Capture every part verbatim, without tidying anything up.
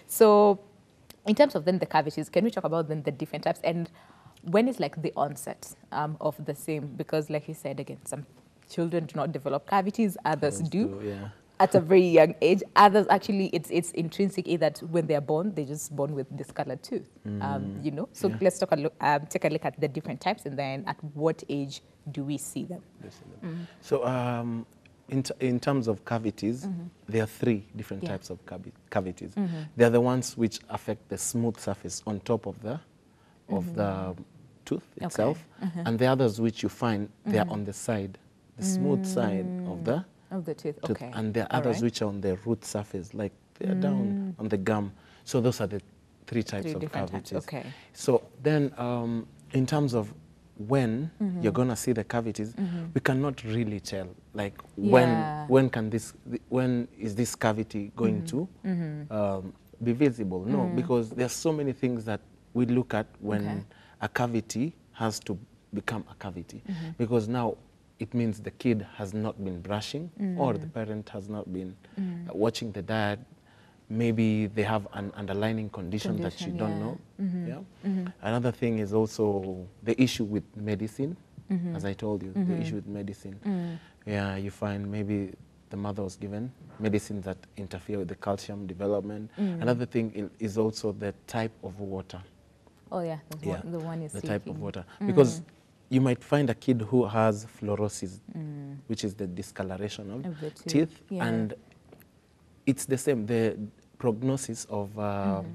So in terms of then the cavities, can we talk about then the different types and when is like the onset um, of the same? Because like you said, again, some children do not develop cavities, others Others do. do, yeah. At a very young age. Others actually, it's it's intrinsic in that when they're born, they're just born with discolored tooth. Mm, Um, you know. So yeah. let's talk a look, um, take a look at the different types, and then at what age do we see them? Mm. So um, in t in terms of cavities, Mm-hmm. there are three different Yeah. types of cavi cavities. Mm-hmm. They are the ones which affect the smooth surface on top of the of Mm-hmm. the tooth itself, Okay. Mm-hmm. and the others which you find they are Mm-hmm. on the side, the smooth side of the Of the tooth. tooth, Okay. and there are All others right. which are on the root surface, like they are down on the gum. So those are the three types Three of different types, cavities. okay. So then, um, in terms of when Mm-hmm. you're gonna see the cavities, Mm-hmm. we cannot really tell. Like Yeah. when when can this when is this cavity going Mm-hmm. to Mm-hmm. um, be visible? No, Mm. because there's so many things that we look at when Okay. a cavity has to become a cavity, Mm-hmm. because now it means the kid has not been brushing Mm. or the parent has not been Mm. uh, watching the diet. Maybe they have an underlying condition, that you Condition, don't yeah. know. Mm-hmm. Yeah. Mm-hmm. Another thing is also the issue with medicine, Mm-hmm. as I told you, Mm-hmm. the issue with medicine. Mm. Yeah, you find maybe the mother was given medicines that interfere with the calcium development. Mm. Another thing i- is also the type of water. Oh yeah, the Yeah, one, the one is the type of seeking. water. Mm. Because you might find a kid who has fluorosis, Mm. which is the discoloration of, Of the tooth, teeth, yeah. and it's the same. The prognosis of um, Mm-hmm.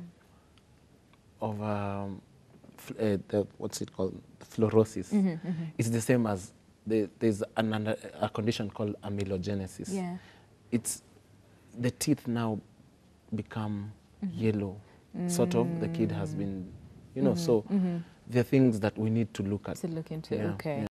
of um, f- uh, the, what's it called, fluorosis, Mm-hmm, mm-hmm. is the same as the, there's an, under, a condition called amylogenesis. Yeah. It's the teeth now become Mm-hmm. yellow, sort of. The kid has been, you know. Mm-hmm. So Mm-hmm. there are things that we need to look at. To look into, Yeah, okay. yeah.